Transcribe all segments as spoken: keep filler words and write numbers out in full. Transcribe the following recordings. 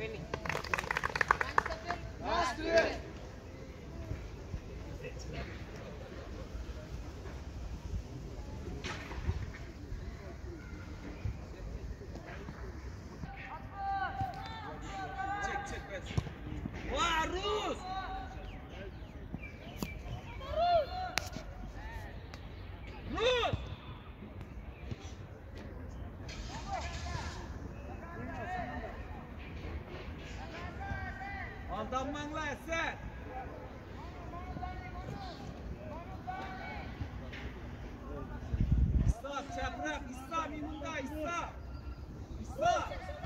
Aldanmanla eser. İslam çaprak, İslam imunda, İslam. İslam.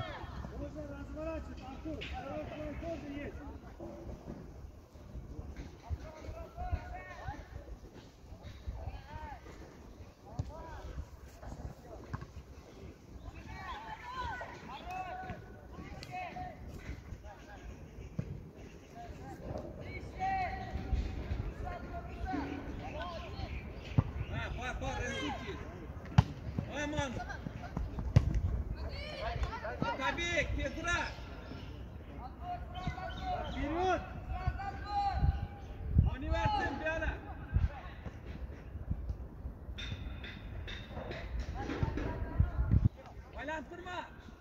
Tabii, Pedra. Birut. Onu versin bir ana. Baylantırma.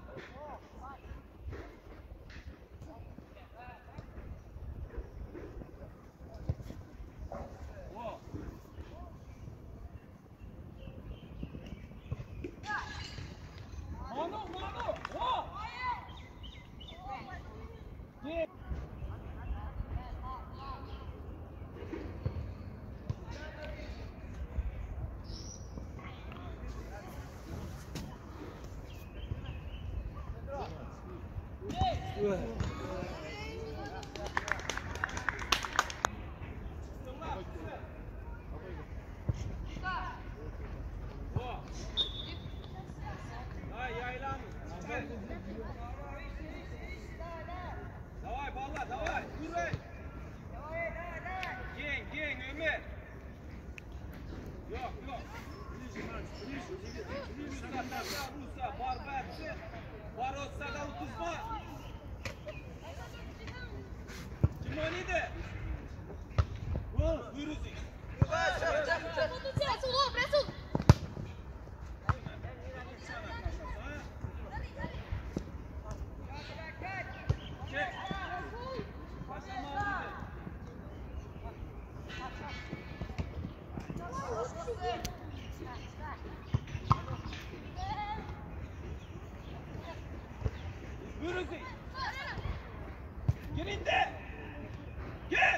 Давай, Балла, давай, Юрий! Гень, гень, Ömer! Yok, yok! Rusa, Rusa, Rusa, Barbatçı! Barotsa da utuzma! Kim oynadı? Buyurun! Presul, presul! Buyurun! Girin de! Gir!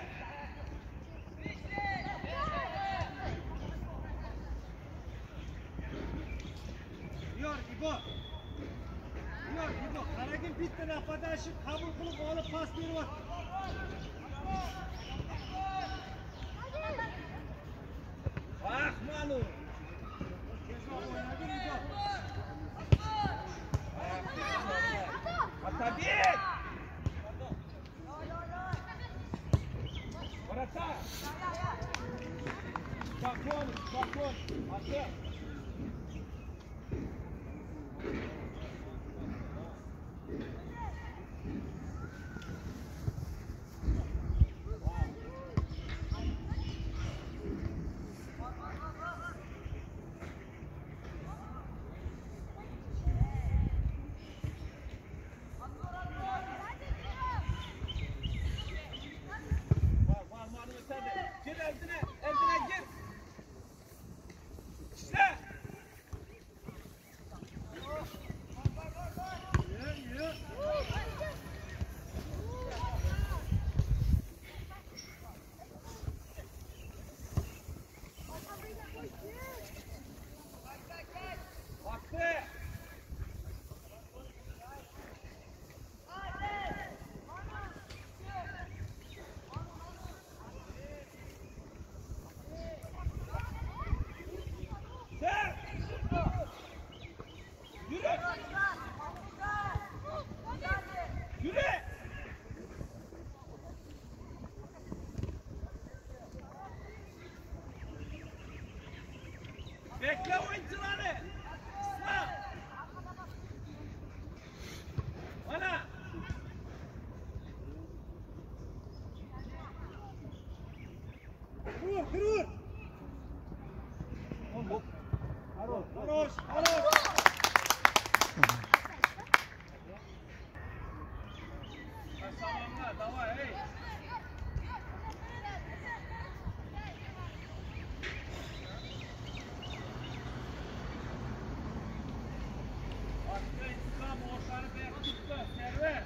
Diyor İbo. Diyor İbo. Karagül bitti arkadaşı kabul kılıp alıp pas veriyor. Bak Manu! Atabik! Orata! Spokojno, spokojno! Ate! Gir eldine, eldine gir. İşte. Baktı. Bekle oyuncuları. İslam. Bana. Durur, durur. Хорош, хорош. Самамна, давай, эй! Başka İslam ortaını bırak tuttu, server!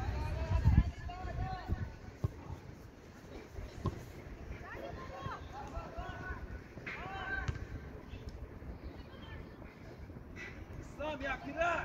İslam yakına!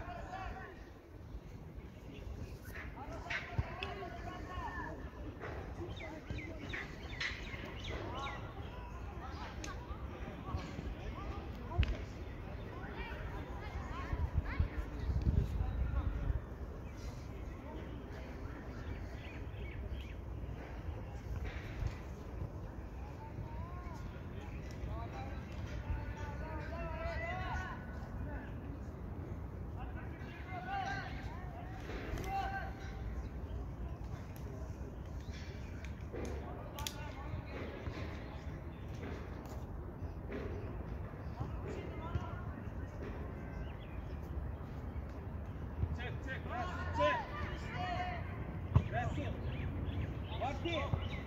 Çek, çek, Resul, çek! Resul! Vakti!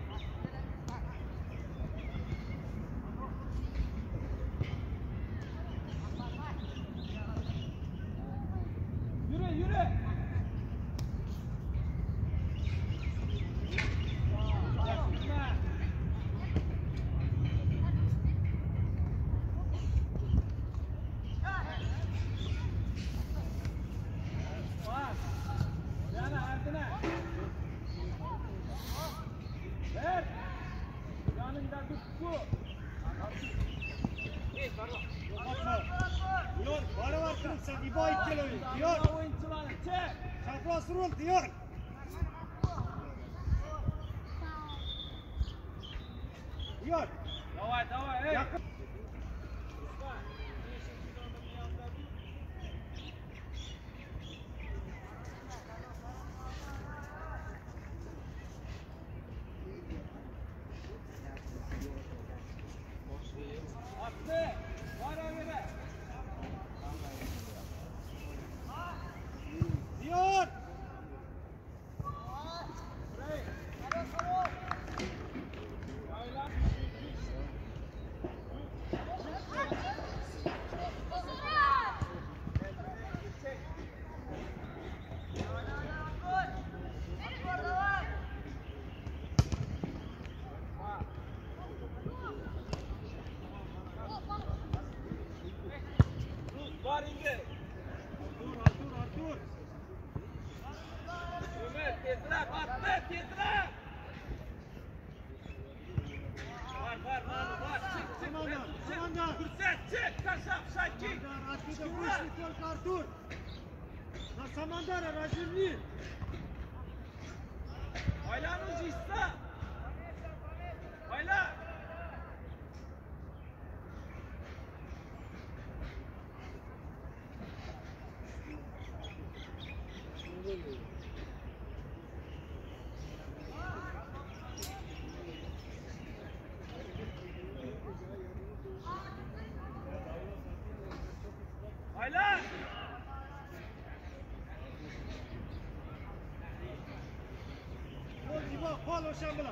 Yürü, yürü! Yakınma! Bak! Yana ardına! Ver! Yanında tut bu! Hey, pardon! Bakma. Diyor, bana var kırık sen. İbo ikili oyun. Diyor. Yanında oyuncuları çek! Çapraz rol diyor. Diyor. Давай, давай, эй! Yakın. Attı! Var öyle! Diyor. Yaylan! Var indi! Artur, Artur, Artur. Ömer tezrek attı tezrek! Var var var var çık çık Komanda, Resul, çık. komanda. Fırsat çık kaşaf Şakir! Artur'da bu iş bitiyor ki Artur. Na Samandara, Rajivli. Aylan ucu İslam! Aylan! Aylan! Gol, İbo, gol o şambıla.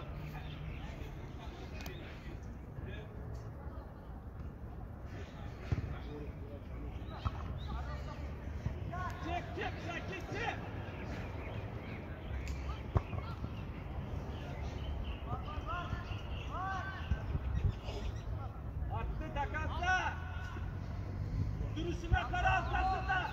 Çek çek Şakir çek! Attı takasla! Duruşuna kara atlasında!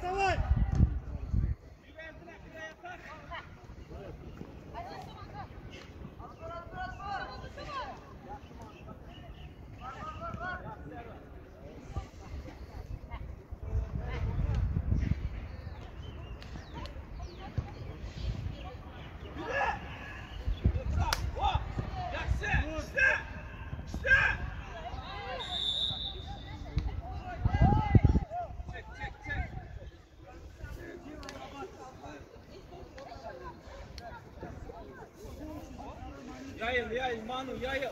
вставай! Yayıl, yayıl, Manu, yayıl.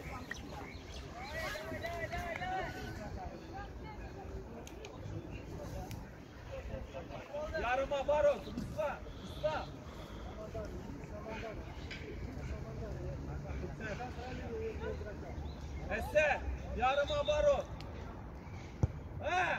Yarıma var olsun, usta, usta. Eser, yarıma var ol. He?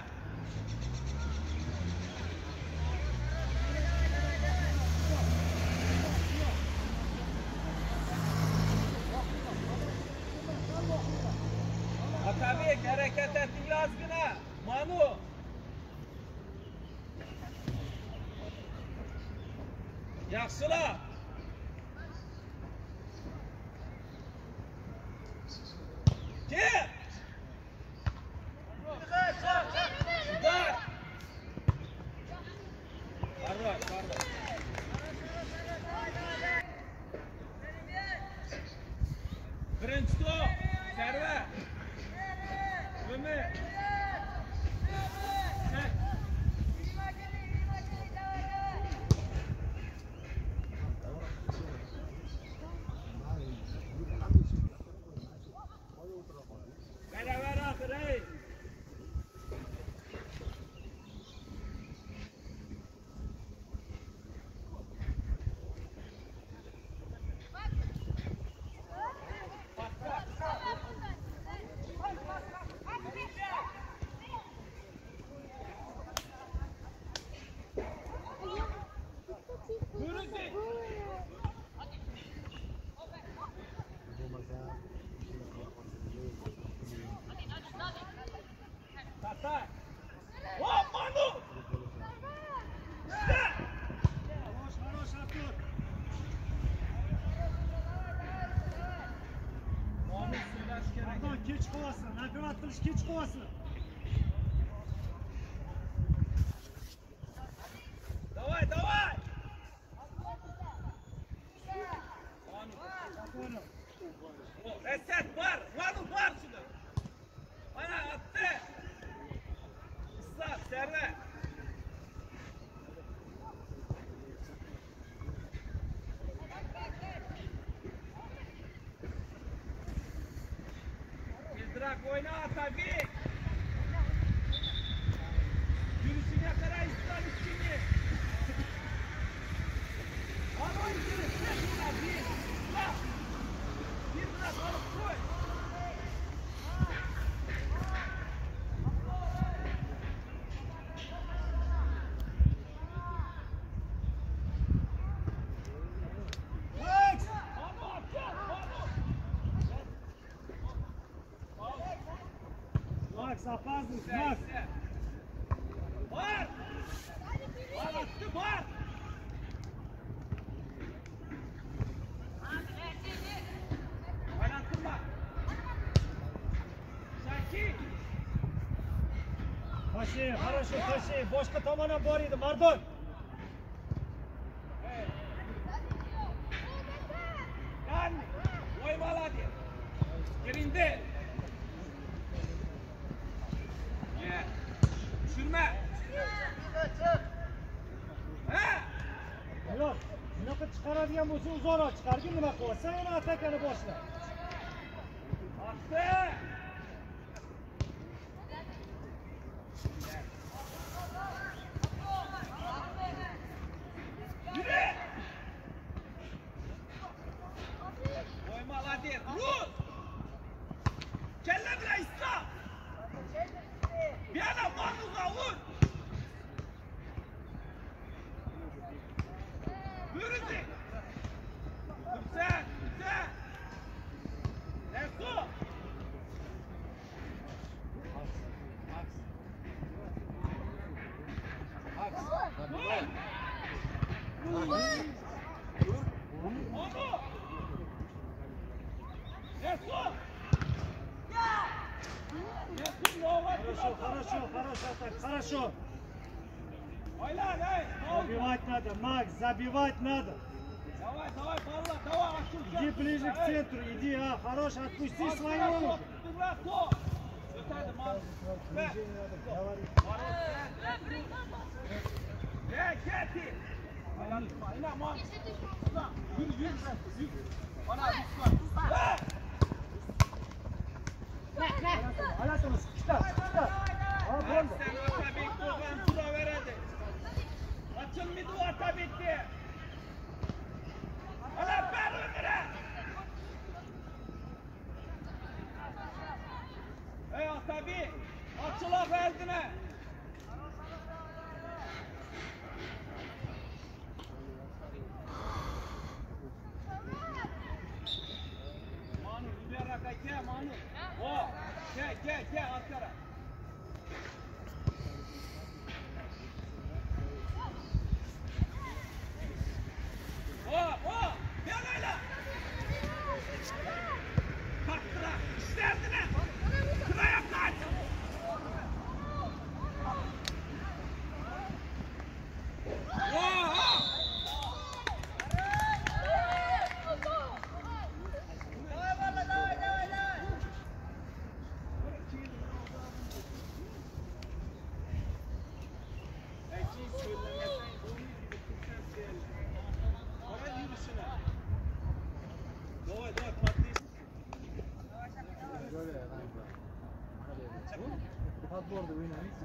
Atabek hareket ettin yazgına. Manu. Yaxşıla. Kim? Güzel. Pardon, pardon. Birinci top. Serve. Ömer. Ver ver aferin. Tata. Hop Manu. Хорош, хорош, Артур! Muhammed söyleş gerek. Pardon, keç kovasın. Nakil attırış keç kovasın. Давай, давай. Manu. Reset var. Manu var şurada. Bana attı. Islat, serve. Yıldırak oyna Atabek. Yürüsüne kadar İslam içini. Al oyun yürü. Sen buna bir. Bak. Bir bırak alıp koy. Max! Manu atacağız. Manu. Max, опаздывай, Güzel, Max! güzel. Var. Var attı var. Oynattırma. Şakir. Taşı, хорошо, taşı. Boşqa tomona bor edi, Mardon. Lan. Oymala hadi. Yerinde. Gel. Düşürme. He? Yo'q, bunaqa chiqaradigan bo'lsa uzoqroq chiqargin, nima qilasan? Yana atakani boshla. Attı. Yürü. Oymala hadi. Vur. Kelle bile İslam. Bir adam Manu'za vur. Yürüdü. Güzel, güzel. Resul. Хорошо, хорошо, хорошо, так, хорошо. Забивать надо, Макс, забивать надо. Давай, давай, Павла, давай, отсюда. Иди ближе к центру, иди, а, хорош, отпусти своего. Ey Atabi, açıla verdine. Manu, libera kake, Manu. O, gel, gel, gel arkara. O, o, gel öyle. Kalktıra, isterdine. Sıraya kaç. Подборды вы на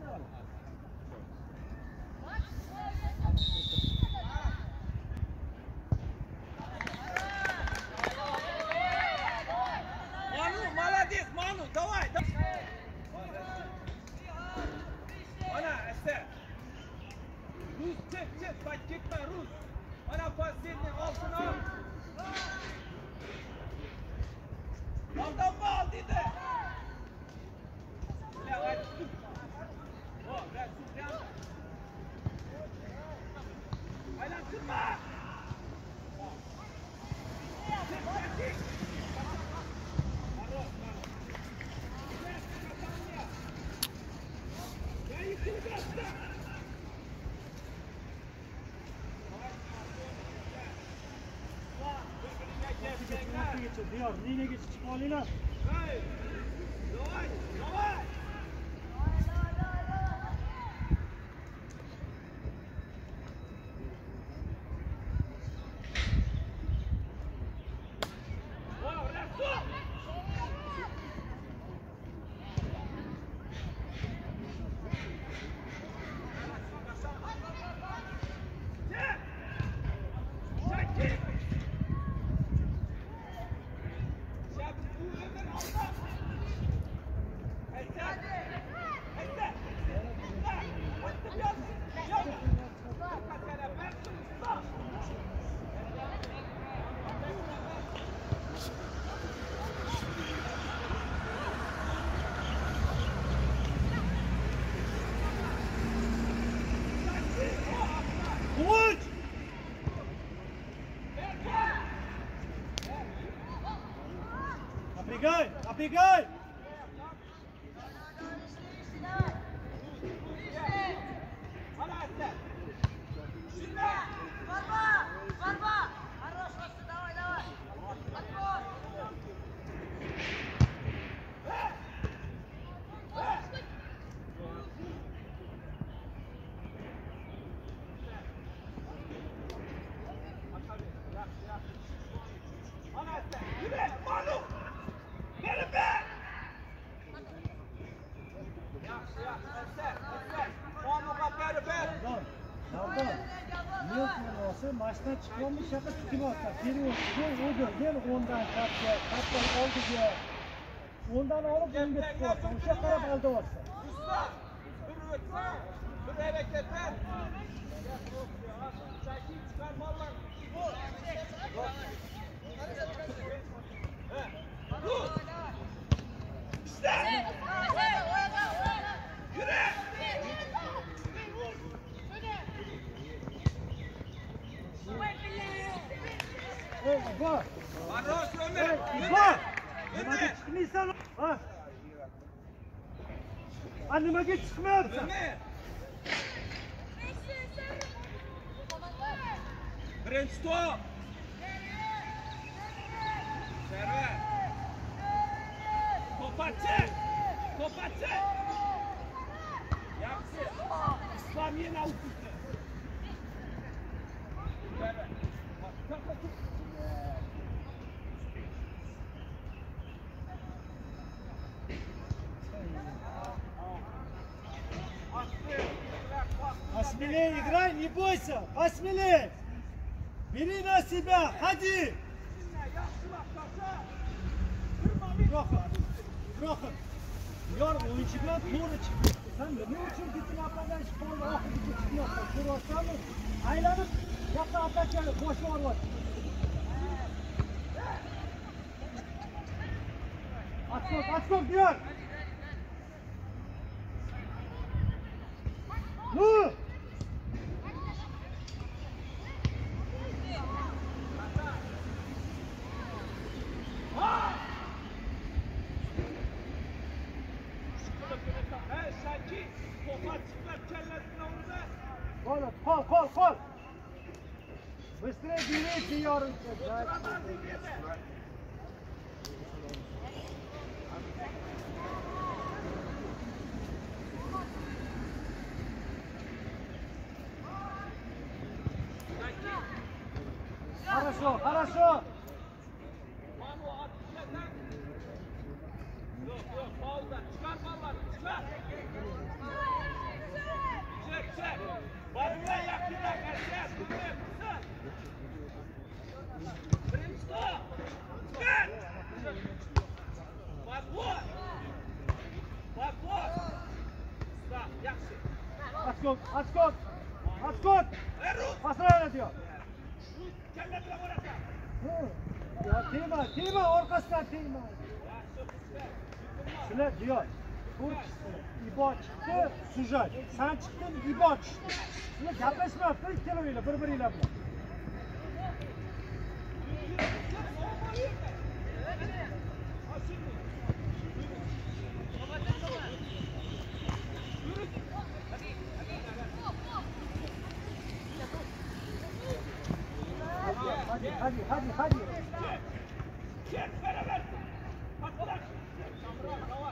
Manu, молодец, Manu, давай, давай. Ana, Ester. Rus, çek, çek, kaç gitme Rus. Ana pasiyetini altına al. Aldan mı al dedi? Ya kaç tut. O, ben tut yandı. Aynen kırma. Çek, çek, çek. Diyor, neyine geç çıkmalıyla? Hey! Давай! Давай! Kılıç! Напрягай! Напрягай! Maçtan çıkmamış yakın tutumu atlar. Geri olsun, odur. Gel ondan kapya, kapya oldu diye. Ondan alıp önde tutuyorsun. Uşak taraf aldı olsun. Usta! Bir üretme! Bir hareketler! Çekin çıkarmalar! Dur! İşte! Yürü! Ey, İbo! Barros Ey, Ömer. İbo! Ömer. Nimaga chiqmaysan? Ha? Ha, nimaga chiqmayapsan? Ömer. Birinchi top. Server. To'patchi. To'patchi. Yaxshi. Islom yana o'tdi. Server. Посмелее играй, не бойся! Посмелее! Бери на себя! Ходи! Rohat! Rohat! Yor o'yinchi bilan to'g'ri chiqdi. Sen nima uchun bitta apadan chiqib oxiriga chiqmoqda? Ko'ryapsanmi? Aylanib, katta atakani boshga olyapti. Atskok, atskok diyor! Nu! Kol, kol, kol, kol! Быстрее берите, Ярынка! Хорошо, хорошо! Yok yok, fauldan çıkar balları, çıkar. Çek, çek. Barına yakına kaçacağız. Kızım, kızım. Birinci top. Çıkar. Bak bu. Bak bu. Stop, yaxshi. Atskok, atskok! Atskok! Erus. Pasrayla diyor. Kelle bilan borasan. Ya tegma, tegma, orqasidan tegma. Shular diyor. İbo chiqdi, Sujat. Sen chiqding, İbo chiqdi. Sizlar gaplashmayapti ikkalovinglar bir-biringlar bilan. Hadi, hadi, hadi, hadi. Çek, beraber. Patlaş. Давай.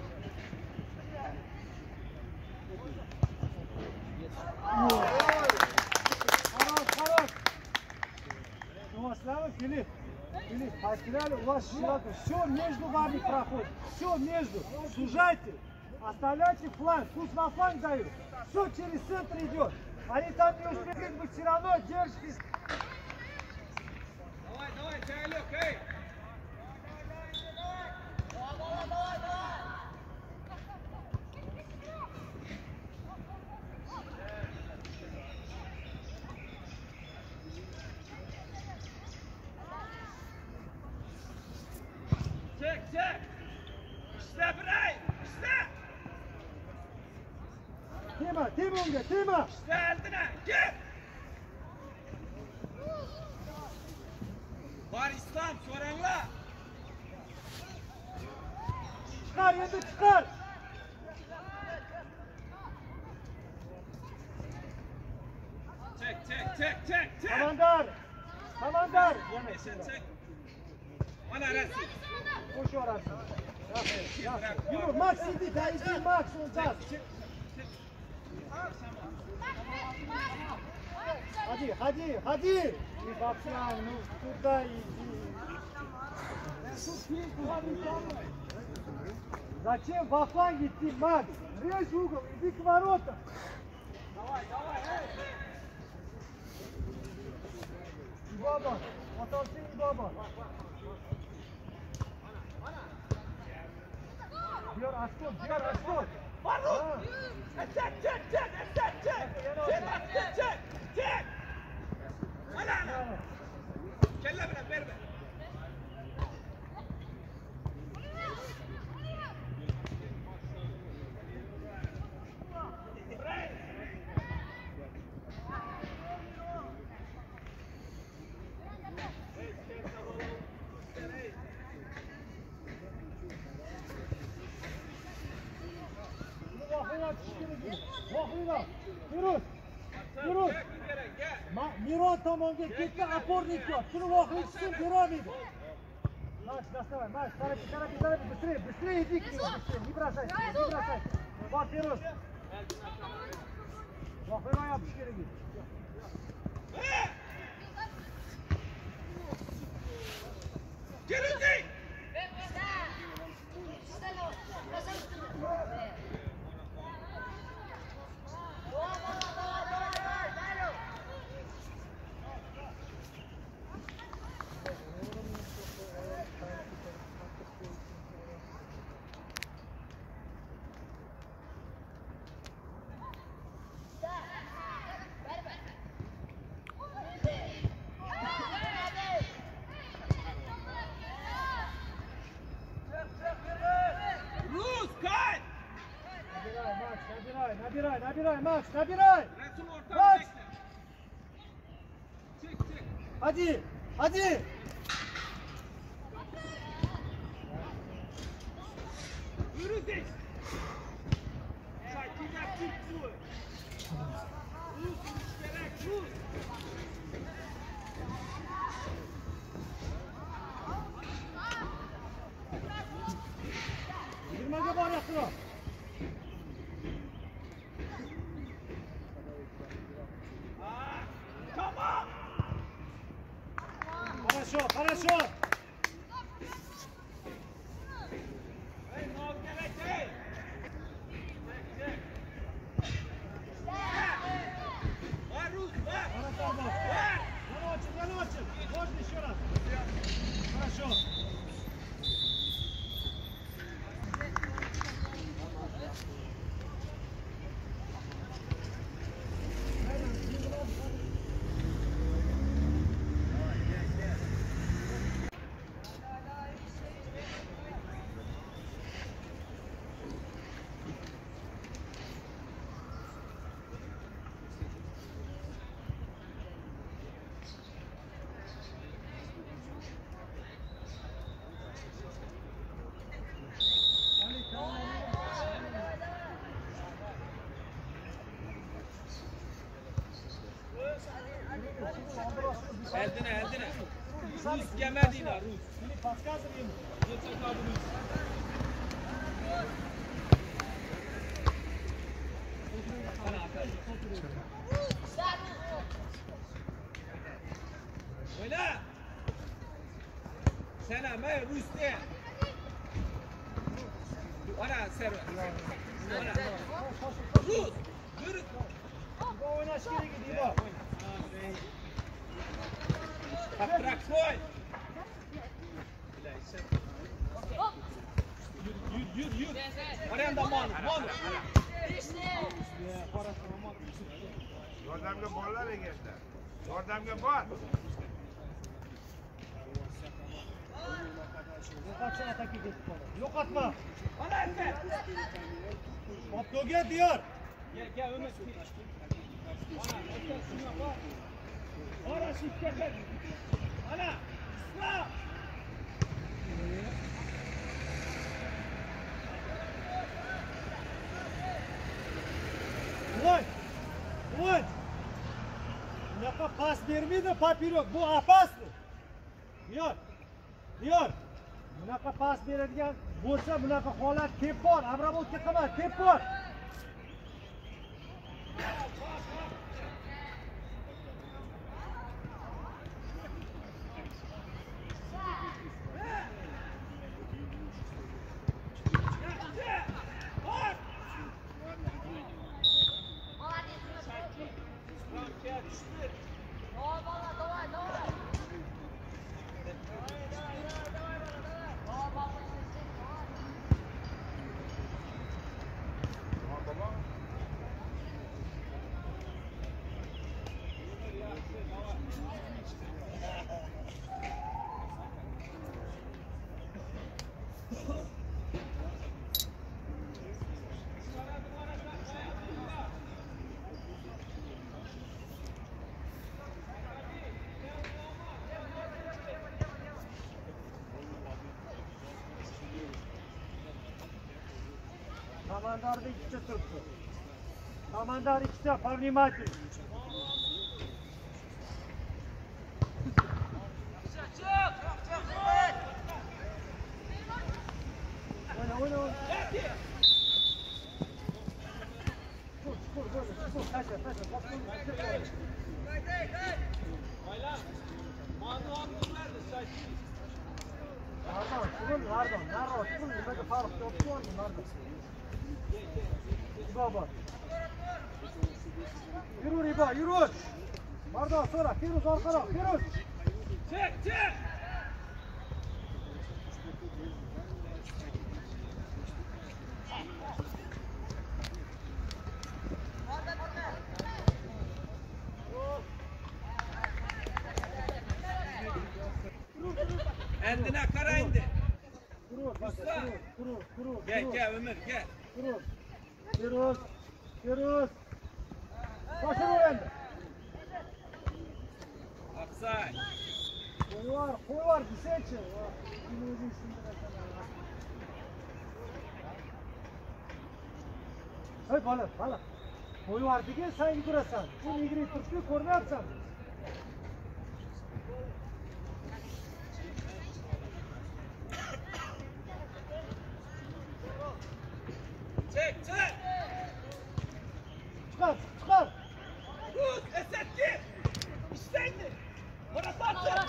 Хорош, хорош. Новославы, Филипп. Филипп, потеряли у вас широко. Все между вами проходит. Все между. Сужайте. Оставляйте фланг. Пусть на фланг дают. Все через центр идет. Они там не успеют, вы все равно держитесь. Давай, давай, Чайлек, эй! Çek, çek! İşte birey! İşte! Tema, tema unga, tema. İşte eldine! Git! Var İslam, soranla! Çıkar, endi çıkar. Çek, çek, çek, çek, çek! Komandar. Komandar. Yana Sen çek! Bana resim! koş orası. Yürü, Max idi, da idi Max olacağız. Hadi, hadi, hadi. Bir baksana, ну, туда иди. Зачем во фланг идти, Макс? Режь угол, иди к воротам. Давай, давай, эй! Баба, отолкни баба. Diyor Askol, diyor Askol. Barut! Çek, çek, çek, çek, çek! Çek, çek, çek, çek! Ana, ana! Kelle bile, verme! o'ynoq. Firuz. Firuz. Miron tomonga ketdi, opornik yo'q. Shuni voqeliksin berolmaydi. Maç, доставай, Maç, торопи, торопи, торопи, быстрее, быстрее иди к нему, быстрее, не бросайся, не бросайся. Вот, Фирус. Voqelik yopish kerak edi. Keruting! Набирай, набирай, Макс, набирай! Макс! Один, один! Yirmaga boryapti. Хорошо, хорошо. Заночек, заночек. Можно еще раз. Хорошо. Eldine, eldine. Rus gemediğine, Rus. Подсказывай ему. Geçecek abi Rus. Oyna. Sen ama Rus de. Ana server. Ana. Rus. Yürü. Bu oynaş kerak edi, bu. Bırak koy. Yürü yürü yürü. Arayanda man man. Yordamga borlar eganda. Yordamga bor. Yo'qotsa ataga ketib qoladi. Yo'qotma. Ana endi. Obdoga diyor. Gel gel Ömer. Ana endi shuna bor. Ora shifga kel. Ana. İslam. Voy. Voy. Bunaqa pas bermaydi, papirok. Bu опасный. Diyor. Diyor. Bunaqa pas beradigan bo'lsa, bunaqa holat kelib bor. Abramovga qilma, kelib bor. Komandorda ikkita turibdi. Командар ikkita, повнимательней. Oyna, oyna, oyna. Çıkır, çıkır, böyle, çıkır. Taşa, taşa. Kaptanın, çıkır. Pardon, çıkır, pardon. Narro, çıkır. Nimaga farq yok, çıkır, pardon. Baba. Yürü Riba, yürü. Pardon, sonra. Firuz arkana, Firuz. Çek, çek. Endine kara indi. Firuz, bak, Firuz, Firuz, Firuz. Gel, gel Ömer, gel. Firuz, Firuz, Firuz. Başını öğrendi. Aksay. Koy var, koy var, bir seçin. Yine uzun üstünde. Hey bala, bala. Koy var degen sen yugurasan. Bu nigri turtni ko'rmayapsan. Çek, çek. Çıkar, çıkar. Rus, Esedki. İştendi. Burası atın.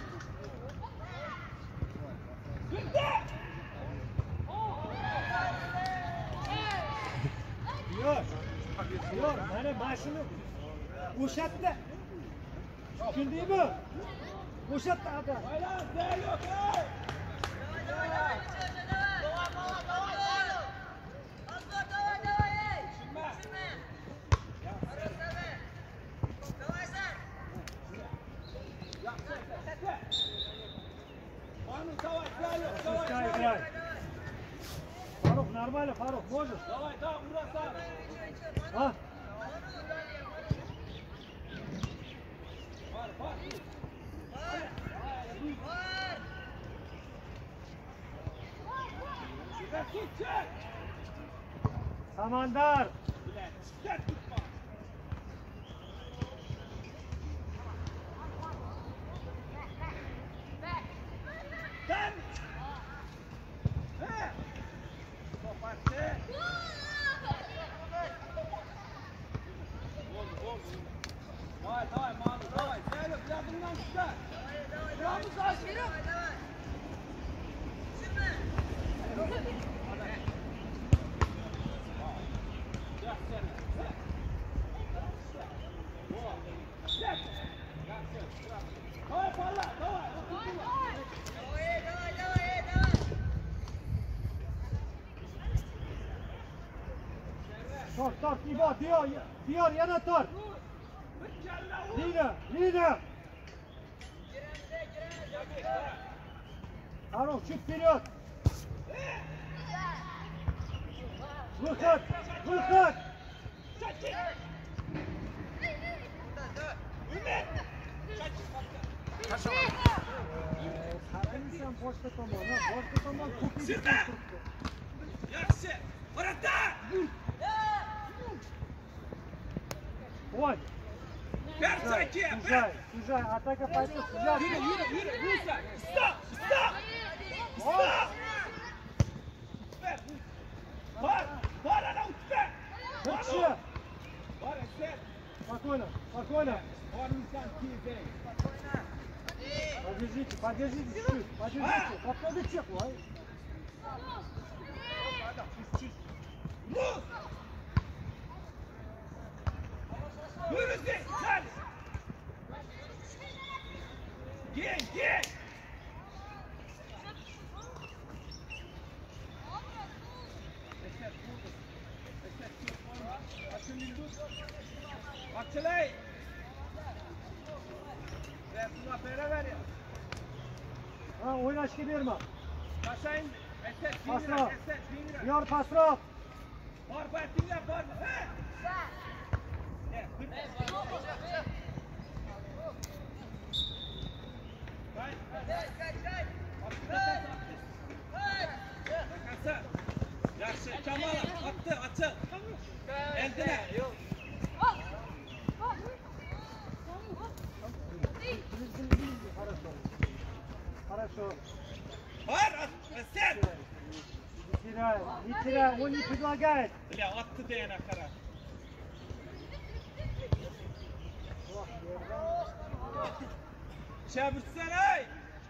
Günde. Yok. Yok, mana mashina o'shatda. Tushundingmi? O'shatda adam. Bayram, değer yok, hey. Пускай играй. Фарух, нормально, Фарух, можешь? Давай, да, бросай. А? Самандар! Давай, давай, мама, давай. Серег, я буду нам ждать. Прямо за Серег. Давай, Павла, давай. Давай, давай, давай, давай. Tor, tor, Ibo, Diyor, Diyor, yana tor. Lina, Lina. Faruk, чуть вперед. Выход, выход. Qadimsan boshqa tomon, boshqa tomon ko'payib turibdi. Yaxshi. Orada. Voy. Перцаки. Сужай, сужай, атака пойдет, сужай. Yürü, yürü, yürü. Musa. Stop, stop. Ой. Ver. Var. Var ana uçta. Дальше. Var Esed. Спокойно, спокойно. Var Nisan Kizey. Подержите, подержите чуть-чуть, подержите. Подходите, ой. Rus. Yürü sen. Sen. Gel, gel. Esed vurdu. Esed çok oyna. Açın Yıldız. Açılay. Ver buna pere ver ya. Ha, o'ynashga berma. Taşayın. Esed bin lira. Pasrov. Esed bin lira. Diyor Pasrov. Var partinler var mı? He? Ne? Yaxshi, Kamal attı, açıl. Eldine. Хорошо. Var, sen! Не теряй, не теряй, он не предлагает. Бля, attı dayana kara. Şabırsan ay!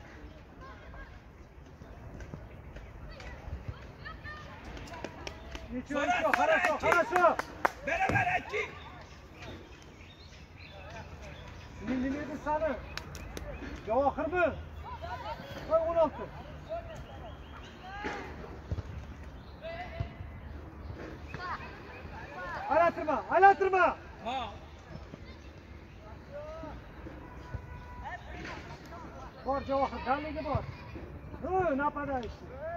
Ничего, Сора, ничего, сора, хорошо, Аки. хорошо. Beraber Aki! Senin neydi sana? Cevahir mi? Koy on altı. Alatırma, alatırma. Ha! Var Cevahir, darligi bor. Hı, napadayish.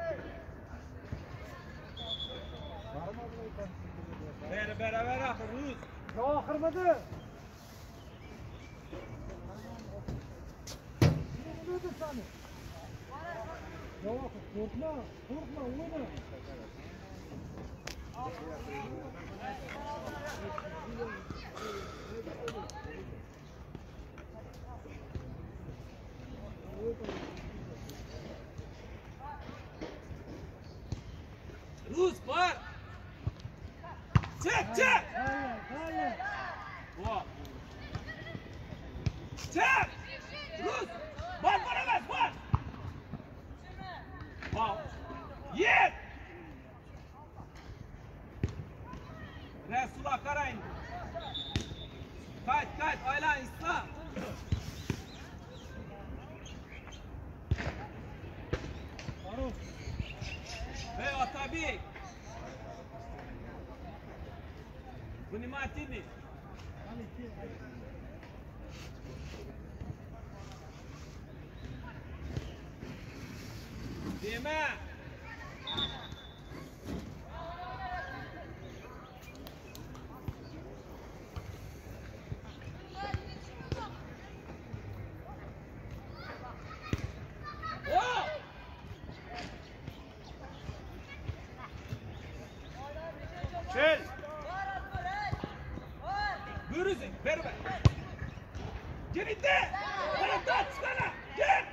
Bera beraber akı Rus! Cevahir midi? Neydi sana? Cevahir, korkma, korkma, oyna. Rus var! Çek çek! Hayır, hayır. Var! Çek! Rus! Var varamaz var! Var! Yer! Resul'a karayın! Kayıt kayıt aylan İslam! Maruf. Ve Atabik! Vнимательный! Deme! Oh! Çel. Buyurun, ver ver. Gelin de! Taraftan çıkana! Gel!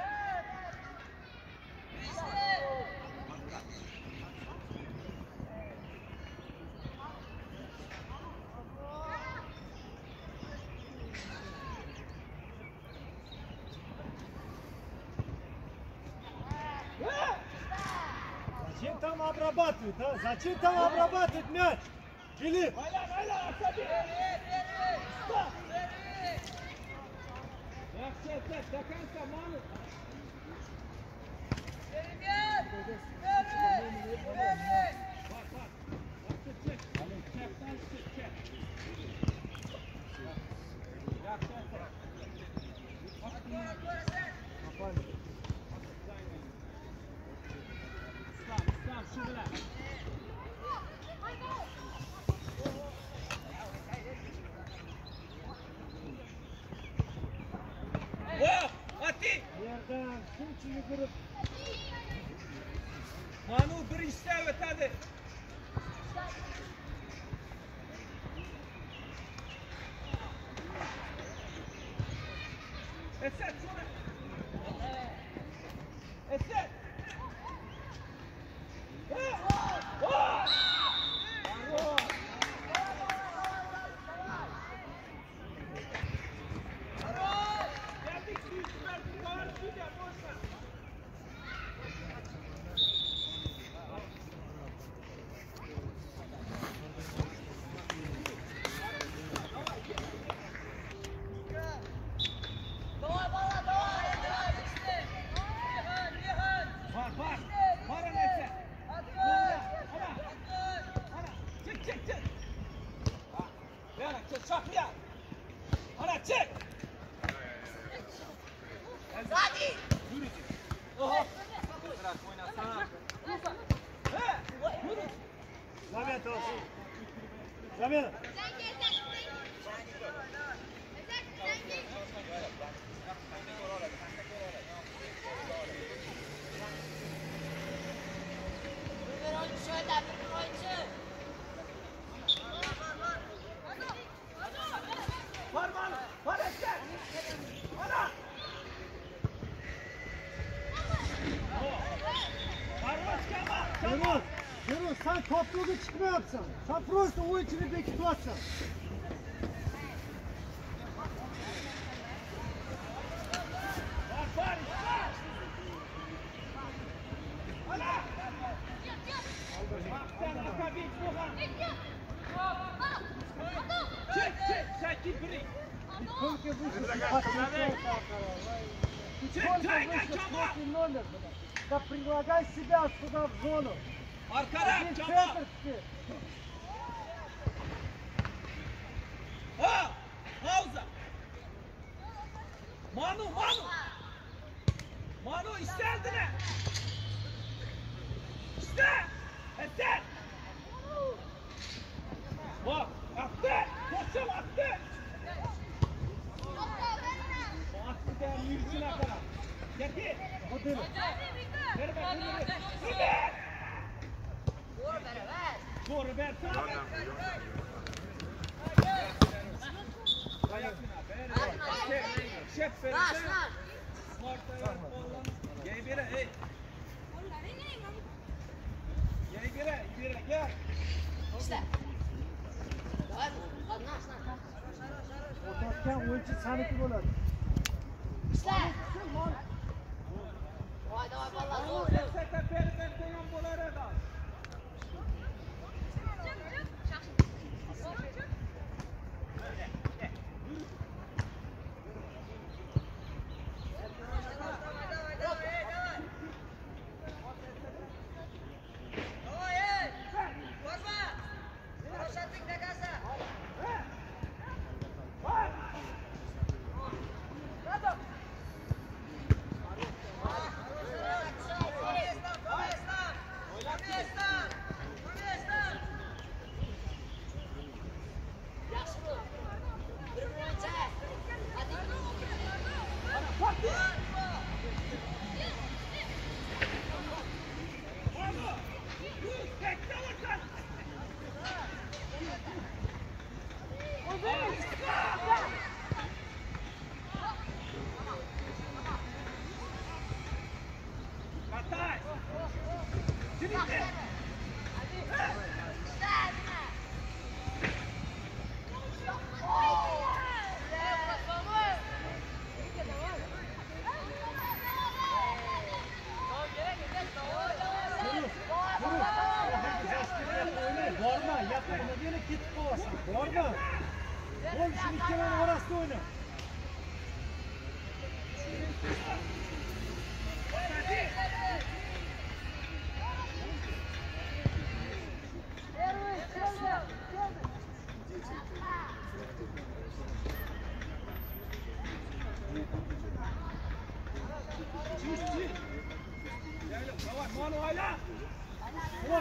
Зачем там обрабатывать, а? Зачем там обрабатывать мяч? Филипп! Aylan, aylan, asabi! Stop! Yaxshi, yaxshi, takansa, Manu! Bak, bak. Yaxshi, çek. Çekdan çık, çek. Yaxshi, yaxshi. İslam, İslam, şu bilan. Wow! Ati! Yerden shuncha yugurib. Manu birinchisi o'tadi. Esat shuni. Esat. Var var. Var anası. Ana. Ana. Çek çek çek. Ya ana çek çak ya. Ana çek. Hadi. Yürü. Oha. Bırak oynasana. He. Yürü. Zamet olsun. Zamet. Sen gel sen. Sen gel. Bir oyuncu şöyle, bir oyuncu. Var var. Var Esat. Ana. Yunus, Yunus sen topluğunu çıkmayapsın. Sen просто oyuncunu bekliyorsun. Только вышел после номер. Да предлагай себя сюда в зону. Arkara, Один çabuk. центр теперь. Ha! Havza! Manu, Manu! Manu istendi ne? İste! Eser! Bak, attı! Koşum attı! O attı da yüzüne kadar. Getir! Hadi. Ver ver, ver, ver! Doğru beraber. Doğru ver, sağ ver! Ayakına, ver! Şef verin, Naş, şef! naş. Ortaya oğlan. Gel bire, hey! Gel bire, bire, gel! İşte. Давай, naş, naş. Otarken oyuncu sanıklı olur. İşte. Давай, давай, vallahi zor. Sete perden koyan bolara da. Katay! Şimdi! Borma, yapma, yine ketip kovarsın. Borma. Oğlum şu ikilinin orasında oyna. Yavaş, Manu hala! Ulan.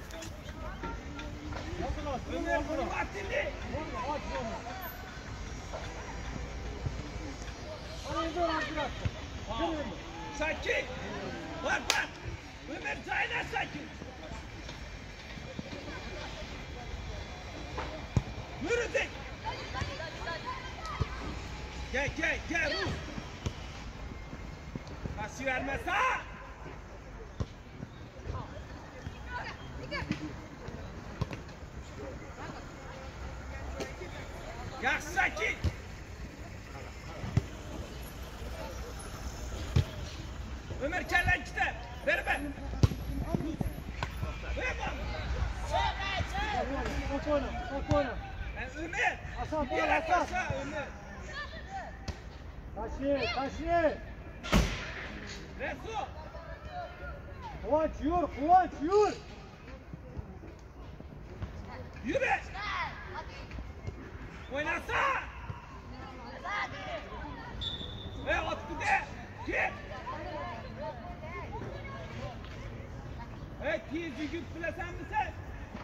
Yapın lan, Ömer, yapın lan. bak şimdi! Borma, aç borma. Hadi indir artık. Kırın. Sakin! Bak bak! Ömer Zayna sakin! Yürüdük! Gel gel gel Rus! Taşı vermez ha! Yaş sakin! Ömer kellen gider! Ver ben! Ver bana! Ok oyna, ok oyna. Ben Ömer! Hasan, bol Yere Hasan. taşa Ömer! Taşı, taşı. Resul! Kıvanç yürü, Kıvanç yürü. Yürü! Oynasa! Ve attı de! Git! Evet, iyi düzgün plesen mi sen?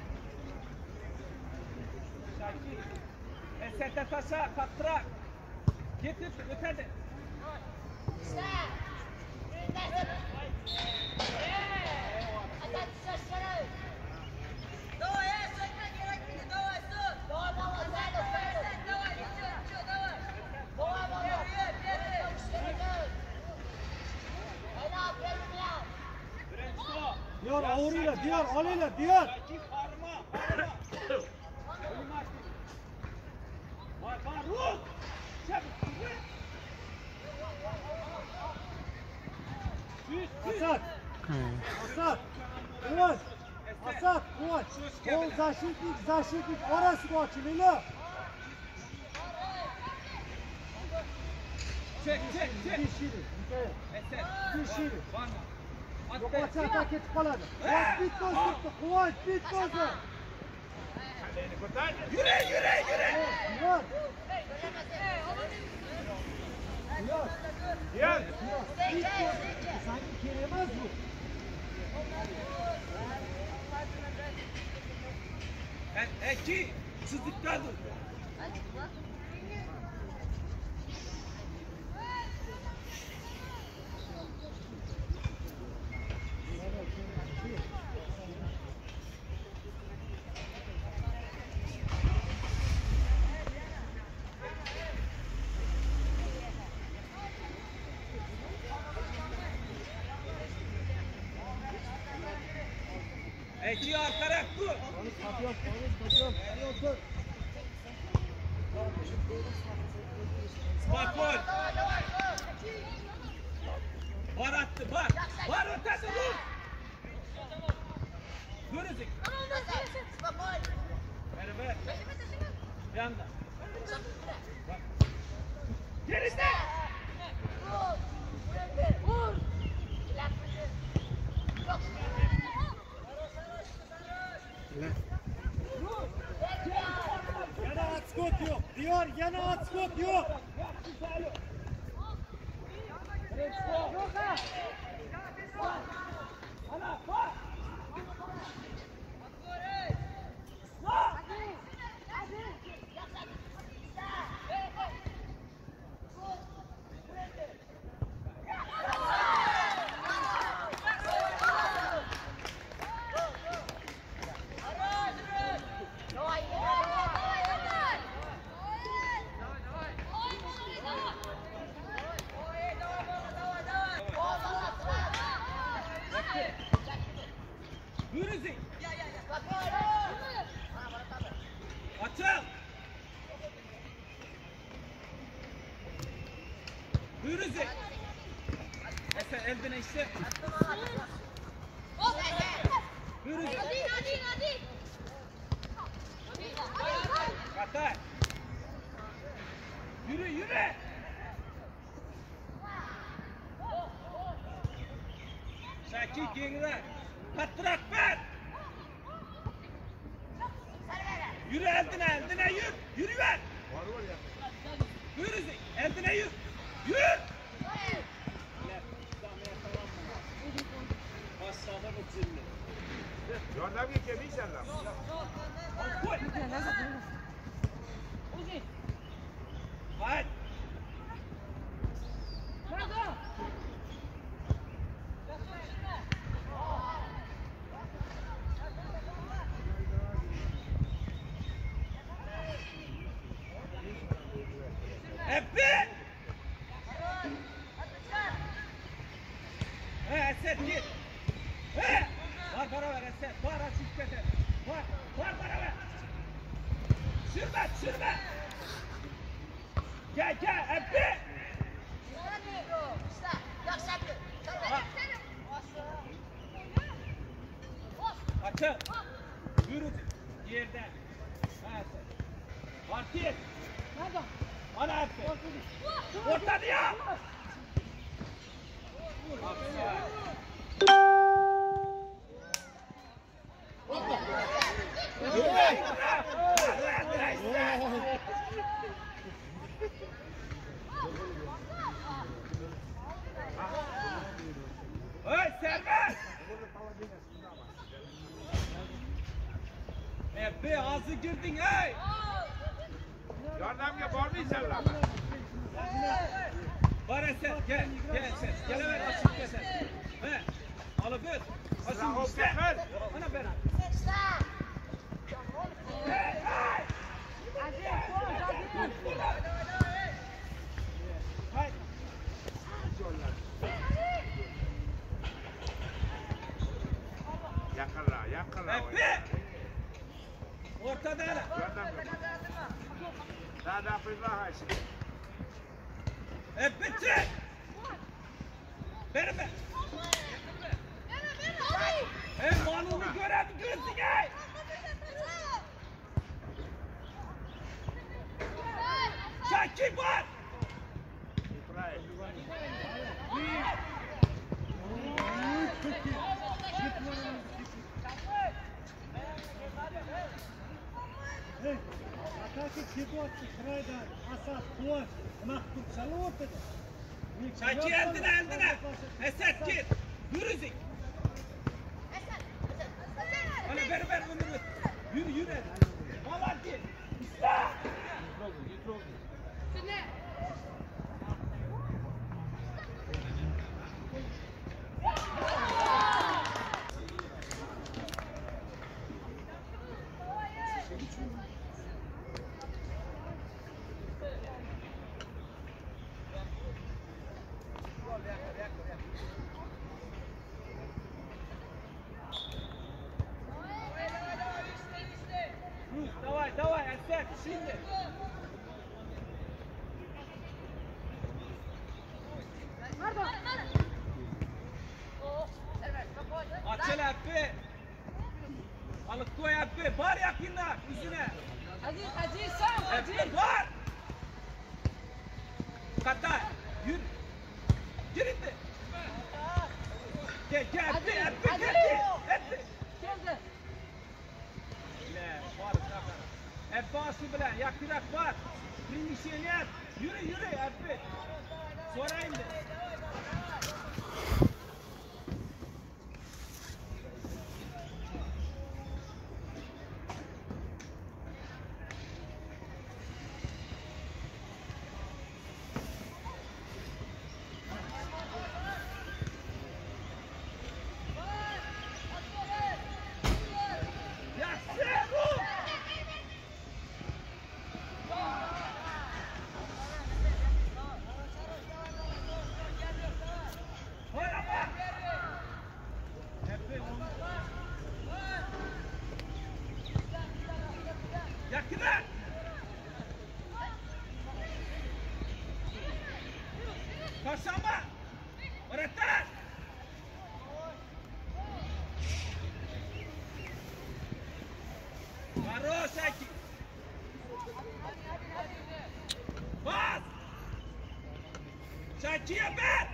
Şakir. Esete taşa, kattırak. Getir, ötede. Diyor avuruyla, diyor alıyla, diyor. Rakip harma, harma. Ölüm açtı. Var, var, vur. Çabuk, vur. Yüz, yüz. Asad. Asad. Kıvanç. Asad, Kıvanç. Gol защитник, защитник. Orası açılıyor. Çek, çek, çek. Dişili. Eser. Dişili. Var mı? At Yok be. açı atak etip kaladı. Kıvanç bit toz tuttu. Kıvanç bit tozu. Yürü, yürü, yürü. Kıvanç. Kıvanç. Gel. Bit tozu. Sanki kiremez bu. E, Eki, sızlıkta dur. Eki arkarak dur. Kapıyor, kapıyor, kapıyor. Spakol. Var attı, var. Var ötesi vur. Görürsün. Ver, ver. Yanda. Bak. Geride. Yana at skot yok. Diyor yana at skot yok. Ana, bak. Görürsün. Açıl. Görürsün. Eser eldine işte. Görürsün. Katay. Yürü, yürü. Şakir geride. Patrak ver. Yürü eldine, eldine yürü. Yürü ver. Yürü, eldine yürü. Yürü. Aşağıda bu zilli. Jordan bir kemiği senden. Koy. Hadi. Epi! He Esed git. He! Var para ver Esed. Var açık et. Var. Var para ver. Sürme sürme. Gel gel Epi! Açıl. Yürü. Yerden. Ha Esed. Var git. Ana Epi. Orta diye. Hey serbest! Epi ağzı girdin hey! Jordan bir var mı senden? Var Esed gel gel Esed. Gel hemen açık Esed. He. Alıp öt. Açın işte. Ana beraber. Hey hey! Haydi. Ada perlahan sikit. E bitir. Ver ver. E malını görebiliyorsun ey. Şakir var. İbrahim. Эй, а как их ситуация крайда, Асад, Куаш, Махтуб, Шалот это? Şakir eldine eldine. Esat git. Yürüzük. Bana ver ver onu ver. Yürü yürü. Mal git. İsla. Давай, давай, Асад, şimdi. Açıl abi. Alık koy abi. Var yakınlar yüzüne. Aziz, Aziz, sen, Aziz. Abi var. Katay. Yürü. Girin de. Gel gel abi. Abi gel gel. Abi. Geldi. Le, var zaten. Ebbası bilen yakırak var. Primisyeniyet. Yürü yürü abi. Sonra indi. Yakına! Kasama! Öğretmen! Varo Şaki! Bas! Şaki'ye ver!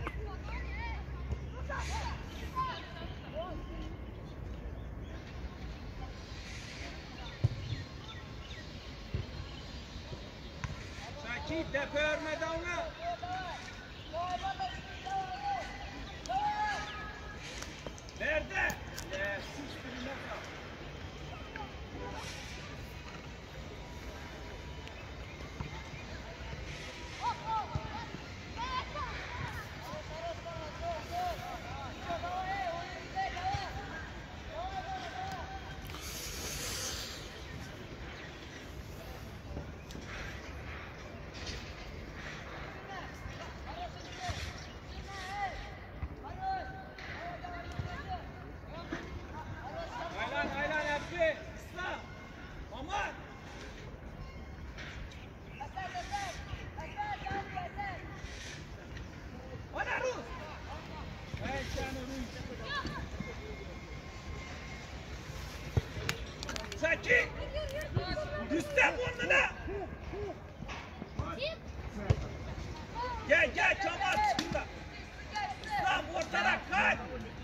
Şaki tepe örmedi ona! Nerede? Ee, siz birine kal. Aylan aylan yaptı. İslam. Aman. Ana Rus. Hey canım Rus. Şaki. Üstten burnuna. Gel gel Kemal çıkında. İslam ortadan kaç.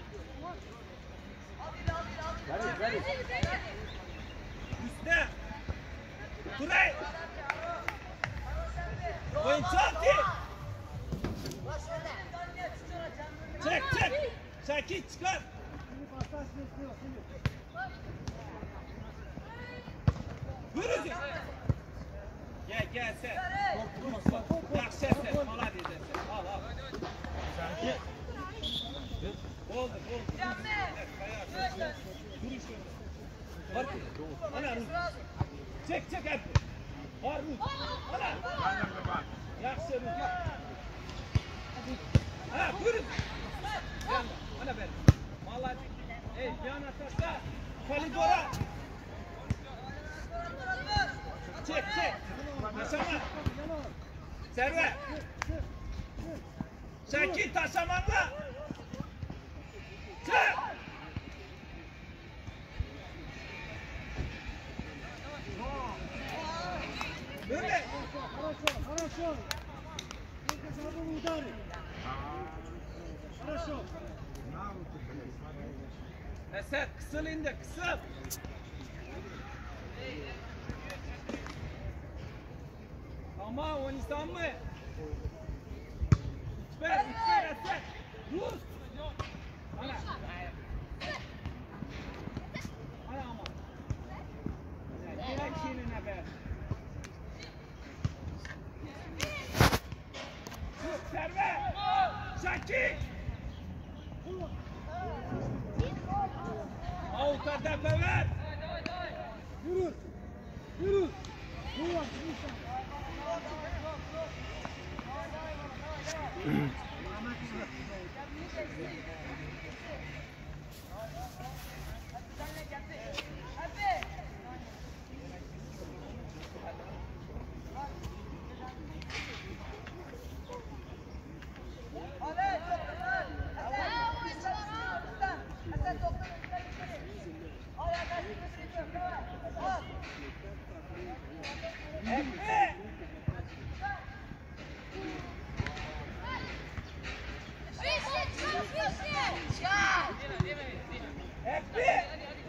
Üstüne. Turay. Oyuncak değil. Çek çek. Şaki çıkar. Şimdi pasaj bekliyor, şimdi. Buyurun. Gel gel sen. Yaxşı sen. Mala diyeceksin. Al al. Gel. Oldu oldu. Yürü şöyle. Var ki. Ana Rus. Çek çek hep. Var Rus. Ana. Yandan kapat. Yaxşı Rus. Gel. Ha buyurun. Gel. Ana ver. Mala. Ey yan atakta. Kalidora. Çek çek. taşama. Servet. Şakir taşamanla. Çık. Böyle. Хорошо, хорошо. Только забыл ударить. Хорошо. Esed kısıl indi kısıl. Ama o insan mı? İtber, itber Esed. Rus. Ana. Ana ama. Direkt şeyine ver. Servet. Şakir. Avuta tepe ver. Yürü. Yürü. Yürü. Efe. Efe.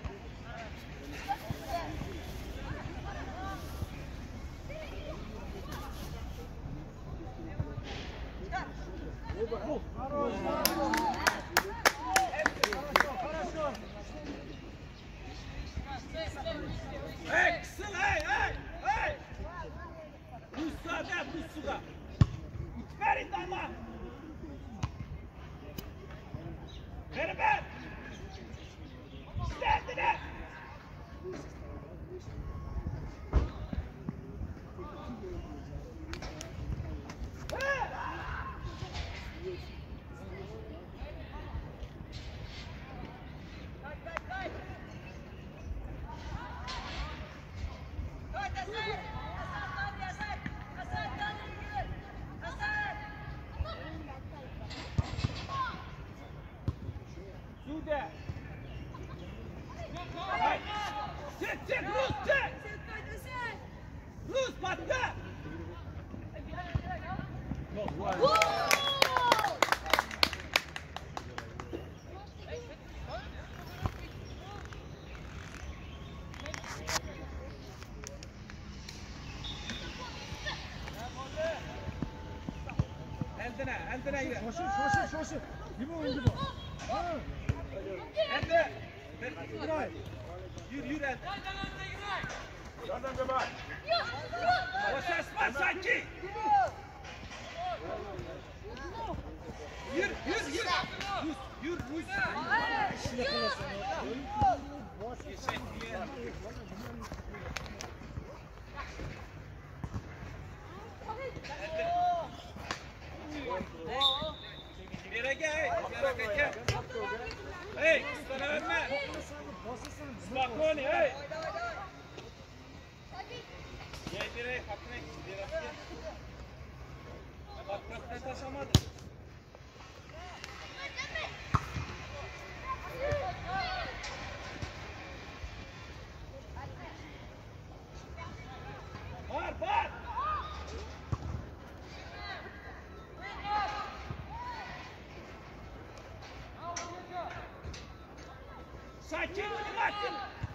Hey kısıl hey hey hey. Rus'ta de Rus'ta. İtberin dama. Beraber. Kendine. Sude. Hey. Çık çık Rus çık. Rus patla. Eldine, eldine yürü. Şoşur, şoşur, şoşur. Gibi oldu bu. Ha. Eldine. Buraya. Yürü yürü eldine. Zaten de bak. O ses var sanki. Yürü yürü yürü. Rus yürü Rus. Yere gel. Yere gel. Hey, sana verme. Spakoni, hey. Gel direkt hakkına git. Direkt gel. Bak bak ne taşamadı. Var var. Sakin ol Martin.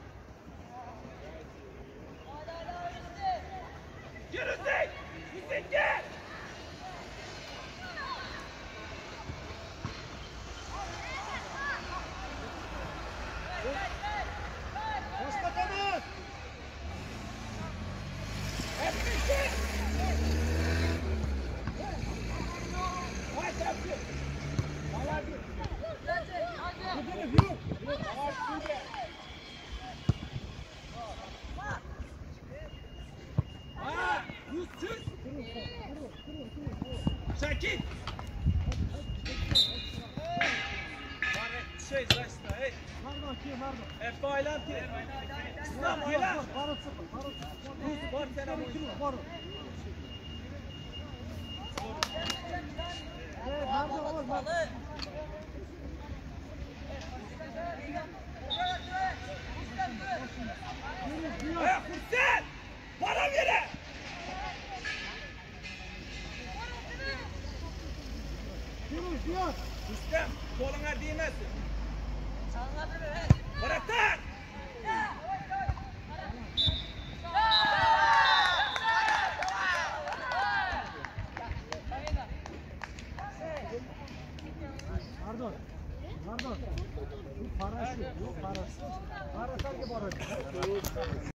Yürüsün. Gidin gel. Başla kanat. Hep birlikte. Haydi yapıyor. Haydi. Yürü, yürü. Aa, Rusçuz. Sakin. Var şey zaçta, hey. Pardon, ki, pardon. Hep baylan ki. İslam baylan. Barut sıfır, barut sıfır. Rus var sana bu. Barut. Evet, Nardo ol, bak. Yunus, Yunus. Hey, Hüseyin! Bana verin! Yunus, Yunus. Rüstem, koluna değmesin. Bırakın! Pardon. Pardon. Bu parası, bu parası. Parası hangi parası?